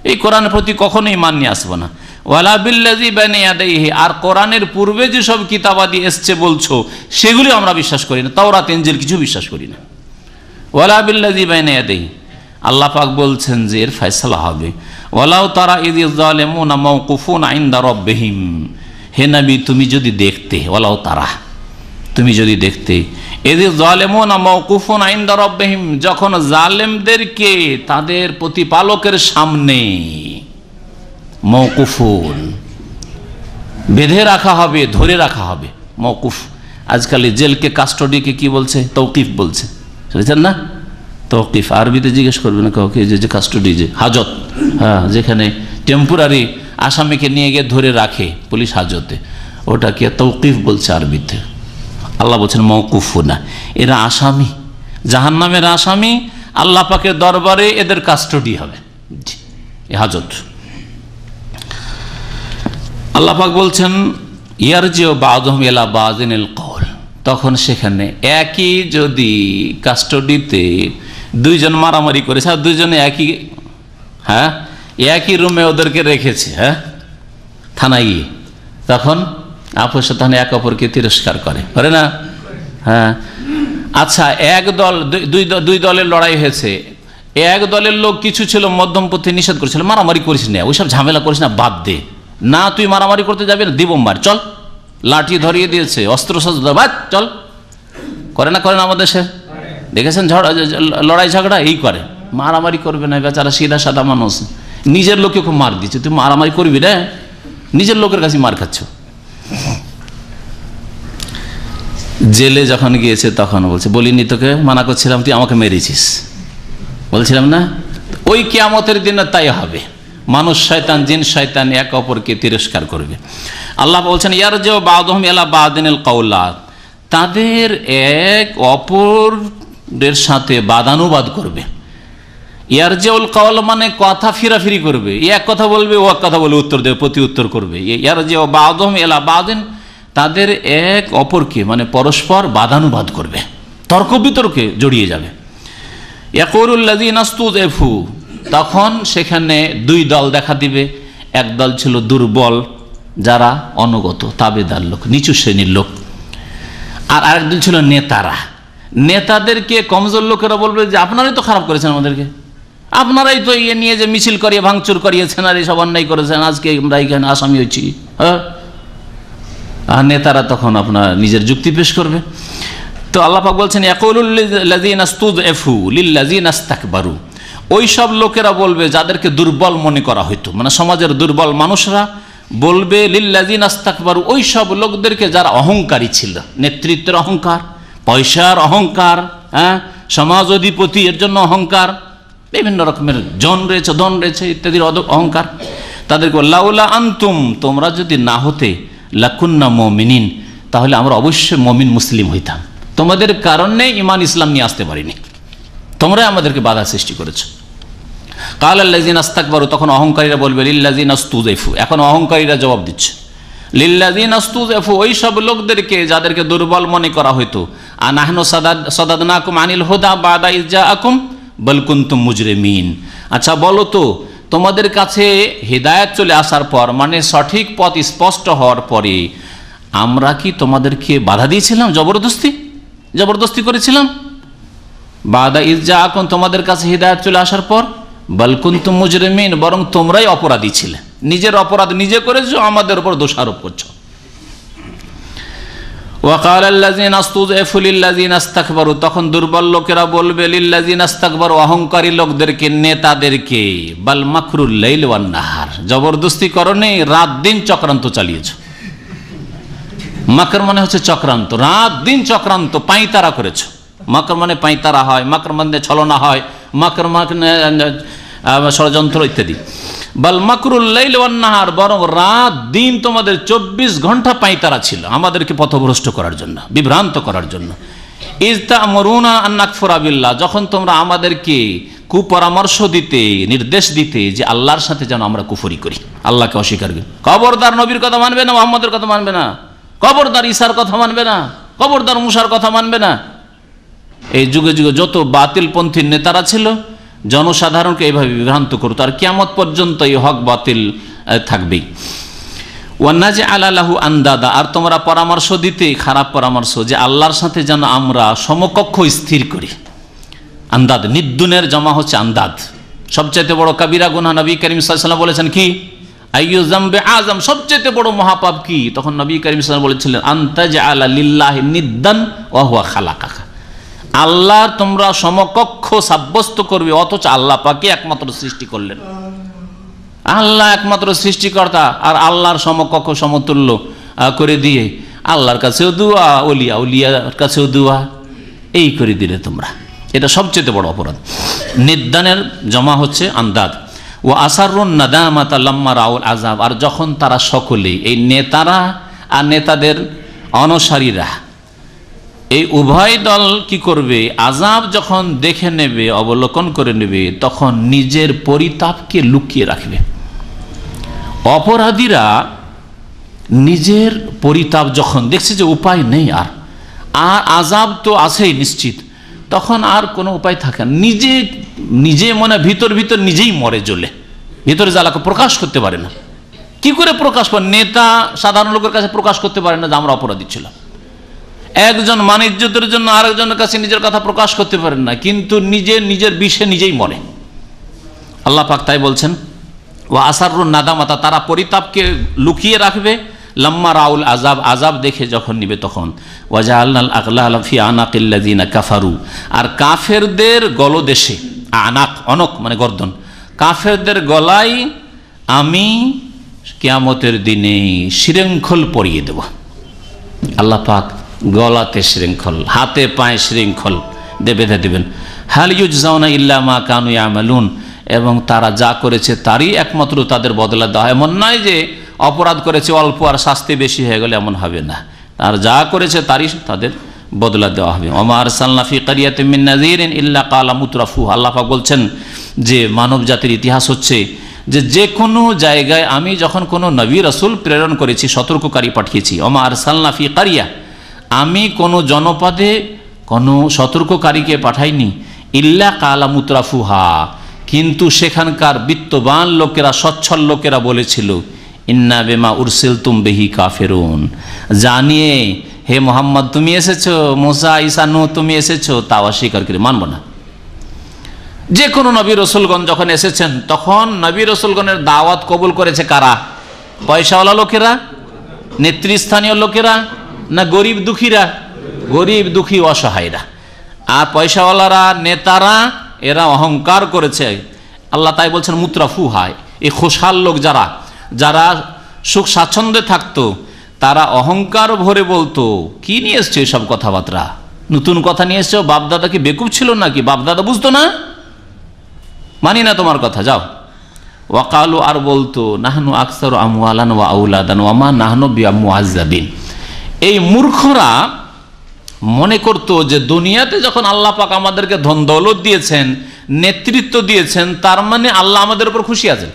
এই কোরআনের প্রতি কখনোই ঈমান নিয়ে আসবো না। ওয়ালা বিল্লাযী বাইনা ইয়াদাইহি, আর কোরআনের পূর্বে যেসব কিতাবাদি এসছে বলছো সেগুলি আমরা বিশ্বাস করি না, তাওরাত ইনজিল কিছু বিশ্বাস করি না। ওয়ালা বিল্লাযী বাইনা ইয়াদাইহি, আল্লাহ পাক বলছেন যে এর ফয়সালা হবে। ওয়ালাউ তারা ইয যালিমুনা মাওকুফুনা ইনদা রাব্বিহিম, হে নবী তুমি যদি দেখতে, ওয়ালাউ তারা তুমি যদি দেখতে, ইয যালিমুনা মাওকুফুনা ইনদা রাব্বিহিম, যখন জালেমদেরকে তাদের প্রতিপালকের সামনে মওকুফুন বেঁধে রাখা হবে, ধরে রাখা হবে। মওকুফ, আজকাল জেলকে কাস্টডিকে কি বলছে? তৌকিফ বলছে, শুনেছেন না? তৌকিফ আরবিতে জিজ্ঞেস করবে না কাউকে, যে কাস্টডি, যে হাজত, হ্যাঁ, যেখানে টেম্পোরারি আসামিকে নিয়ে গিয়ে ধরে রাখে পুলিশ হাজতে, ওটাকে তৌকিফ বলছে আরবিতে। আল্লাহ বলছেন মওকুফুনা, এরা আসামি, জাহান্নামের আসামি, আল্লাহ পাকের দরবারে এদের কাস্টডি হবে, হাজত। আল্লাহ পাক বলছেন ইয়ারজিউ বাযুহুম ইলা বাযিনিল কওল, তখন সেখানে একই যদি কাস্টডিতে দুইজন মারামারি করেছে, আর দুইজনে একই, হ্যাঁ, একই রুমে ওদেরকে রেখেছে, হ্যাঁ, থানায় গিয়ে, তখন আপসে তখন এক অপরকে তিরস্কার করে না? হ্যাঁ, আচ্ছা, এক দল দুই দলের লড়াই হয়েছে, এক দলের লোক কিছু ছিল মধ্যমপন্থী, নিষেধ করেছিল মারামারি করিস না, ওইসব ঝামেলা করিস না, বাদ দে, না তুই মারামারি করতে যাবি না, দিব মার, চল, লাঠি ধরিয়ে দিয়েছে, অস্ত্র শস্ত্র, বাদ চল, করে না আমাদের দেশে দেখেছেন লড়াই ঝগড়া এই করে, মারামারি করবে না, বেচারা সিধা সাদা মানুষ, নিজের লোককে খুব মার দিচ্ছে, তুই মারামারি করবি না, নিজের লোকের কাছে মার খাচ্ছ। জেলে যখন গিয়েছে তখন বলছে বলিনি তোকে, মানা করছিলাম, তুই আমাকে মেরেছিস, বলছিলাম না? ওই কিয়ামতের দিনে তাই হবে, মানুষ শয়তান জিন শয়তান এক অপরকে তিরস্কার করবে। আল্লাহ বলছেন ইয়ারজিউ বাযুহুম ইলা বাযিনিল কওলাত, তাদের এক অপরের সাথে বাদানুবাদ করবে। ইয়ারজিউল কওল মানে কথা ফিরাফিরি করবে, এক কথা বলবে ও এক কথা বলে উত্তর দেবে, প্রতি উত্তর করবে। ইয়ারজিউ বাযুহুম ইলা বাযিন, তাদের এক অপরকে মানে পরস্পর বাদানুবাদ করবে, তর্ক বিতর্কে জড়িয়ে যাবে। ইয়াকুলুল লাযিনা ইসতুযইফু, তখন সেখানে দুই দল দেখা দিবে, এক দল ছিল দুর্বল, যারা অনুগত তাবেদার লোক, নিচু শ্রেণীর লোক, আর আরেক দল ছিল নেতারা। নেতাদেরকে কমজোর লোকেরা বলবে যে আপনারাই তো খারাপ করেছেন আমাদেরকে, আপনারাই তো ইয়ে নিয়ে যে মিছিল করিয়ে ভাঙচুর করিয়েছেন আর এইসব অন্যায় করেছেন, আজকে আমরা এখানে আসামি হয়েছি। হ্যাঁ, আর নেতারা তখন আপনার নিজের যুক্তি পেশ করবে। তো আল্লাহ পাক বলছেন ইয়াকুলুল লাযিনা ইসতুযইফু লিল্লাযিনা ইসতাকবারু, ওই সব লোকেরা বলবে যাদেরকে দুর্বল মনে করা হইতো, মানে সমাজের দুর্বল মানুষরা বলবে লিল্লাযিনা ইসতাকবারু, ওই সব লোকদেরকে যারা অহংকারী ছিল, নেতৃত্বের অহংকার, পয়সার অহংকার, হ্যাঁ, সমাজ অধিপতি এর জন্য অহংকার, বিভিন্ন রকমের জন রয়েছে, ধন রয়েছে ইত্যাদির অহংকার, তাদেরকে লাউলা আনতুম, তোমরা যদি না হতে, লাকুন্না মুমিনিন, তাহলে আমরা অবশ্যই মুমিন মুসলিম হইতাম, তোমাদের কারণে ঈমান ইসলাম নিয়ে আসতে পারিনি, তোমরাই আমাদেরকে বাধা সৃষ্টি করেছো। কালাল লাযিনা ইসতাকবারু, তখন অহংকারীরা বলবে লিল্লাযিনা ইসতুযইফু, এখন অহংকারীরা জবাব দিচ্ছে লিল্লাযিনা ইসতুযইফু, ওই সব লোকদেরকে যাদেরকে দুর্বল মনে করা হইতো, আনাহনু সাদাদনাকুম আনিল হুদা বাদা ইয জাআকুম বাল কুনতুম মুজরিমিন। আচ্ছা বলো তো, তোমাদের কাছে হিদায়াত চলে আসার পর, মানে সঠিক পথ স্পষ্ট হওয়ার পরে আমরা কি তোমাদেরকে বাধা দিয়েছিলাম, জবরদস্তি করেছিলাম? বাদা ইয জাআকুম, তোমাদের কাছে হিদায়াত চলে আসার পর, বাল কুনতুম মুজরিমিন, বরং তোমরাই অপরাধী ছিলে, নিজের অপরাধ নিজে করেছো, আমাদের উপর দোষারোপ করছো। ওয়াকালাল লাযিনা ইসতুযইফু লিল্লাযিনা ইসতাকবারু, তখন দুর্বল লোকেরা বলবে লিল্লাযিনা ইসতাকবারু, অহংকারী লোকদেরকে, নেতাদেরকে, বাল মাকরুল লাইল ওয়ান নাহার, জবরদস্তি করনি, রাত দিন চক্রান্ত চালিয়েছো। মাকর মানে হচ্ছে চক্রান্ত, রাত দিন চক্রান্ত পাঁইতারা করেছো। মাকর মানে পাঁইতারা হয়, মাকর মানে ছলনা হয়, মাকর মানে ষড়যন্ত্র ইত্যাদি। বাল মাকরুল লাইল ওয়ান নাহার, বরং রাত দিন তোমাদের 24 ঘন্টা পাঁইতারা ছিল আমাদেরকে পথভ্রষ্ট করার জন্য, বিভ্রান্ত করার জন্য। ইয তা'মুরুনা আন নাকফুরা বিল্লাহ, যখন তোমরা আমাদেরকে কুপরামর্শ দিতে, নির্দেশ দিতে যে আল্লাহর সাথে যেন আমরা কুফরি করি, আল্লাহকে অস্বীকার করি। খবরদার নবীর কথা মানবে না, মুহাম্মদের কথা মানবে না, খবরদার ঈসার কথা মানবে না, খবরদার মুসার কথা মানবে না। এই যুগে যুগে যত বাতিলপন্থী নেতারা ছিল, জনসাধারণকে এইভাবে বিভ্রান্ত করতো, আর কিয়ামত পর্যন্ত এই হক বাতিল থাকবেই। ওয়ান্নাজআলা লাহু আন্দাদা, আর তোমরা পরামর্শ দিতে, খারাপ পরামর্শ, যে আল্লাহর সাথে যেন আমরা সমকক্ষ স্থির করি। আন্দাদ, নিদ্দুনের জমা হচ্ছে আন্দাদ। সবচাইতে বড় কাবিরা গুনাহ নবী করিম সাল্লাল্লাহু আলাইহি ওয়াসাল্লাম বলেছেন কি? আইয়ু যামবে আযম, সবচাইতে বড় মহাপাপ কি? তখন নবী করিম সাল্লাল্লাহু আলাইহি ওয়াসাল্লাম বলেছিলেন, আনতাজআলা লিল্লাহি নিদ্দান ওয়া হুয়া খালাকাকা, আল্লাহর তোমরা সমকক্ষ সাব্যস্ত করবে অথচ আল্লাহ পাকই একমাত্র সৃষ্টি করলেন। আল্লাহ একমাত্র সৃষ্টিকর্তা, আর আল্লাহর সমকক্ষ সমতুল্য করে দিয়ে আল্লাহর কাছেও দুয়া, ওলিয়া উলিয়ার কাছেও দুয়া, এই করে দিলে তোমরা, এটা সবচেয়ে বড় অপরাধ। নিদ্দানের জমা হচ্ছে আন্দাদ। ও আসারুন নাদামাতা লাম্মা রাউল আযাব, আর যখন তারা সকলে, এই নেতারা আর নেতাদের অনুসারীরা, এই উভয় দল কি করবে? আযাব যখন দেখে নেবে, অবলোকন করে নেবে, তখন নিজের পরিতাপকে লুকিয়ে রাখবে। অপরাধীরা নিজের পরিতাপ যখন দেখছে যে উপায় নেই, আর আযাব তো আছেই নিশ্চিত, তখন আর কোনো উপায় থাকে না, নিজে মনে ভিতর নিজেই মরে জ্বলে, ভিতরে জ্বালাকে প্রকাশ করতে পারে না। কি করে প্রকাশ করে? নেতা সাধারণ লোকের কাছে প্রকাশ করতে পারে না যে আমরা অপরাধী ছিলাম। একজন মানিজ্যতের জন্য আরেকজনের কাছে নিজের কথা প্রকাশ করতে পারেন না, কিন্তু নিজের বিষে নিজেই মরে। আল্লাহ পাক তাই বলছেন, ও আসারুন নাদামাতা, তারা পরিতাপকে লুকিয়ে রাখবে, লাম্মা রাউল আযাব, আযাব দেখে যখন নিবে তখন। ওয়াজআলনাল আগলালা ফি আনাকিল্লাযিনা কাফারু, আর কাফেরদের গলদেশে, আনাক অনক মানে গর্দন, কাফেরদের গলায় আমি কিয়ামতের দিনে শৃঙ্খল পরিয়ে দেব। আল্লাহ পাক গলাতে শৃঙ্খল, হাতে পায়ে শৃঙ্খল বেঁধে দেবেন। হাল ইউজজাউনা ইল্লা মা কানু ইয়ামালুন, এবং তারা যা করেছে তারই একমাত্র তাদের বদলা দেওয়া হয়। এমন নয় যে অপরাধ করেছে অল্প আর শাস্তি বেশি হয়ে গেলে, এমন হবে না, আর যা করেছে তারই তাদের বদলা দেওয়া হবে। ওমা আরসালনা ফি ক্বরিয়াতিন মিন নাযিরিন ইল্লা ক্বালা মুতরাফুহা, আল্লাহ পাক বলছেন যে মানব জাতির ইতিহাস হচ্ছে যে কোনো জায়গায় আমি যখন কোনো নবী রাসূল প্রেরণ করেছি, সতর্ককারী পাঠিয়েছি। ওমা আরসালনা ফি ক্বরিয়া, আমি কোনো জনপদে কোনো সতর্ককারীকে পাঠাইনি, ইল্লা ক্বালা মুতরাফুহা, কিন্তু সেখানকার বিত্তবান লোকেরা, সচ্ছল লোকেরা বলেছিল, ইন্না বিমা উরসিলতুম বিহি কাফিরুন, জানিয়ে হে মোহাম্মদ তুমি এসেছো, মুসা ঈসা নূহ তুমি এসেছো, তা অস্বীকার করে মানব না। যে কোনো নবী রসুলগণ যখন এসেছেন, তখন নবী রসুলগণের দাওয়াত কবুল করেছে কারা? পয়সাওয়ালা লোকেরা, নেতৃস্থানীয় লোকেরা, না গরিব দুঃখীরা? গরিব দুঃখী অসহায়রা। আর পয়সাওয়ালারা, নেতারা, এরা অহংকার করেছে। আল্লাহ তাই বলছেন মুতরাফুহা, এই খোশহাল লোক যারা সুখ স্বাচ্ছন্দ্যে থাকতো, তারা অহংকার ভরে বলতো, কি নিয়ে এসছো এসব কথাবার্তা, নতুন কথা নিয়ে এসছো, বাপদাদা কি বেকুব ছিল নাকি? বাপদাদা বুঝতো না? মানি না তোমার কথা, যাও। ওয়াকালু, আর বলতো, নাহনু আকসারু আমওয়ালান ওয়া আওলাদান ওয়া মা নাহনু বিমুআজ্জাবিন। এই মূর্খরা মনে করত যে দুনিয়াতে যখন আল্লাহ পাক আমাদেরকে ধন দৌলত দিয়েছেন, নেতৃত্ব দিয়েছেন, তার মানে আল্লাহ আমাদের উপর খুশি আছেন,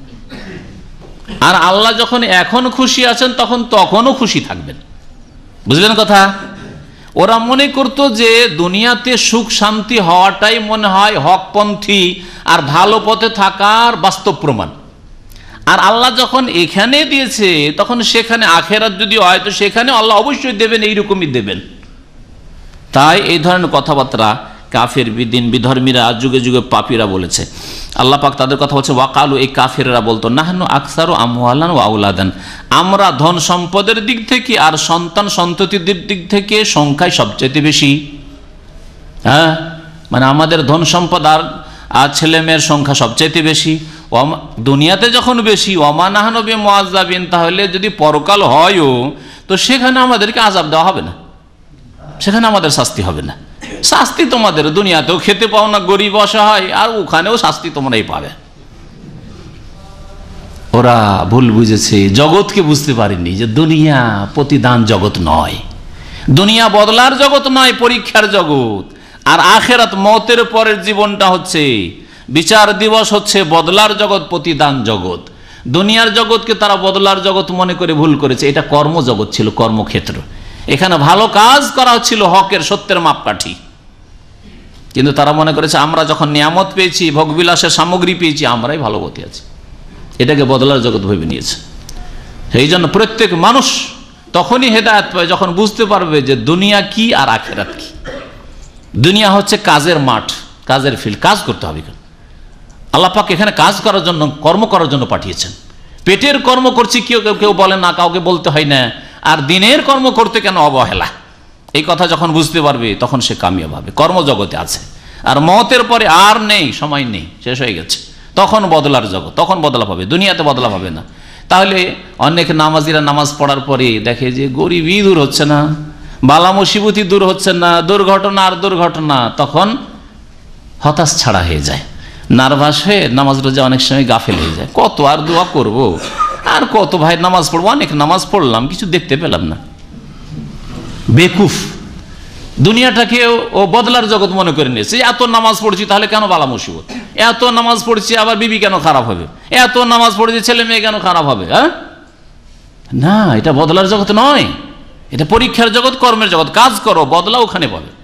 আর আল্লাহ যখন এখন খুশি আছেন তখনও খুশি থাকবেন। বুঝলেন কথা? ওরা মনে করত যে দুনিয়াতে সুখ শান্তি হওয়াটাই মনে হয় হকপন্থী আর ভালো পথে থাকার বাস্তব প্রমাণ। আর আল্লাহ যখন এখানে দিয়েছে, তখন সেখানে আখেরাত যদি হয় তো সেখানে আল্লাহ অবশ্যই দেবেন, এইরকমই দেবেন। তাই এই ধরনের কথাবার্তা কাফের, বিদিন, বিধর্মীরা, যুগে যুগে পাপীরা বলেছে। আল্লাহ পাক তাদের কথা বলছে, ওয়াকালু, এই কাফেররা বলতো, নাহনু আকসারু আমওয়ালান ওয়া আওলাদান, আমরা ধন সম্পদের দিক থেকে আর সন্তান সন্ততির দিক থেকে সংখ্যায় সবচেয়ে বেশি। হ্যাঁ, মানে আমাদের ধন সম্পদ আর ছেলে মেয়ের সংখ্যা সবচাইতে বেশি। দুনিয়াতে যখন বেশি, ওমা নাহনু বিমুআজ্জাবিন, তাহলে যদি পরকাল হয়ও তো সেখানে আমাদেরকে আযাব দেওয়া হবে না, সেখানে আমাদের শাস্তি হবে না। শাস্তি তোমাদের দুনিয়াতেও খেতে পাও না, গরিব অসহায়, আর ওখানেও শাস্তি তোমরাই পাবে। ওরা ভুল বুঝেছে, জগৎকে বুঝতে পারেনি যে দুনিয়া প্রতিদান জগৎ নয়, দুনিয়া বদলার জগৎ নয়, পরীক্ষার জগৎ। আর আখেরাত, মওতের পরের জীবনটা হচ্ছে, বিচার দিবস হচ্ছে বদলার জগৎ, প্রতিদান জগৎ। দুনিয়ার জগৎকে তারা বদলার জগৎ মনে করে ভুল করেছে। এটা কর্মজগৎ ছিল, কর্মক্ষেত্র। এখানে ভালো কাজ করা হচ্ছিল, হকের সত্যের মাপকাঠি। কিন্তু তারা মনে করেছে আমরা যখন নিয়ামত পেয়েছি, ভোগবিলাসের সামগ্রী পেয়েছি, আমরাই ভালোবতী আছি। এটাকে বদলার জগৎ ভেবে নিয়েছে। সেই জন্য প্রত্যেক মানুষ তখনই হেদায়েত পায় যখন বুঝতে পারবে যে দুনিয়া কি আর আখিরাত কি। দুনিয়া হচ্ছে কাজের মাঠ, কাজের ফিল্ড, কাজ করতে হবে। আল্লাহ পাক এখানে কাজ করার জন্য, কর্ম করার জন্য পাঠিয়েছেন। পেটের কর্ম করছি কেউ কেউ বলে না, কাউকে বলতে হয় না, আর দিনের কর্ম করতে কেন অবহেলা, এই কথা যখন বুঝতে পারবে তখন সে কামিয়াব হবে, কর্মজগতে আছে। আর মওতের পরে আর নেই, সময় নেই, শেষ হয়ে গেছে, তখন বদলার জগৎ, তখন বদলা পাবে, দুনিয়াতে বদলা পাবে না। তাহলে অনেক নামাজিরা নামাজ পড়ার পরে দেখে যে গরিবই দূর হচ্ছে না, বালা মুসিবতি দূর হচ্ছে না, দুর্ঘটনা আর দুর্ঘটনা, তখন হতাশ ছাড়া হয়ে যায়, নার্ভাস হয়ে নামাজ রোজা অনেক সময় গাফেল হয়ে যায়। কত আর দোয়া করব, আর কত ভাই নামাজ পড়বো, অনেক নামাজ পড়লাম, কিছু দেখতে পেলাম না। বেকুফ, দুনিয়াটাকে ও বদলার জগৎ মনে করে নিয়েছে। এত নামাজ পড়ছি তাহলে কেন বালা মুসিবত, এত নামাজ পড়ছি আবার বিবি কেন খারাপ হবে, এত নামাজ পড়ছি ছেলে মেয়ে কেন খারাপ হবে। হ্যাঁ, না, এটা বদলার জগৎ নয়, এটা পরীক্ষার জগৎ, কর্মের জগৎ। কাজ করো, বদলা ওখানে পাবে।